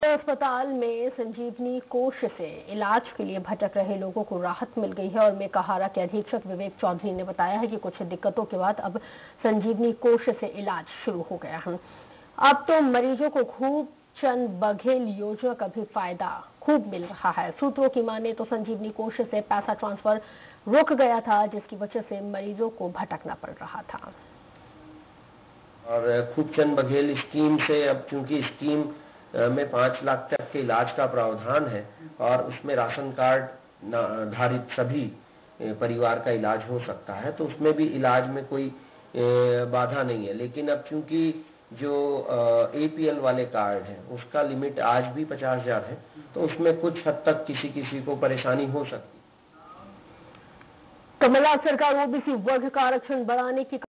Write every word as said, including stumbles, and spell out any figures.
अस्पताल में संजीवनी कोष से इलाज के लिए भटक रहे लोगों को राहत मिल गई है और मेकाहारा के अधीक्षक विवेक चौधरी ने बताया है कि कुछ दिक्कतों के बाद अब संजीवनी कोष से इलाज शुरू हो गया है। अब तो मरीजों को खूब चंद बघेल योजना का भी फायदा खूब मिल रहा है। सूत्रों की माने तो संजीवनी कोष से पैसा ट्रांसफर रुक गया था, जिसकी वजह से मरीजों को भटकना पड़ रहा था। और खूबचंद बघेल स्कीम से अब चूंकि स्कीम में पांच लाख तक के इलाज का प्रावधान है और उसमें राशन कार्ड धारित सभी परिवार का इलाज हो सकता है, तो उसमें भी इलाज में कोई बाधा नहीं है। लेकिन अब चूंकि जो एपीएल वाले कार्ड है उसका लिमिट आज भी पचास हजार है, तो उसमें कुछ हद तक किसी किसी को परेशानी हो सकती है। कमलनाथ सरकार ओबीसी वर्ग का आरक्षण बढ़ाने की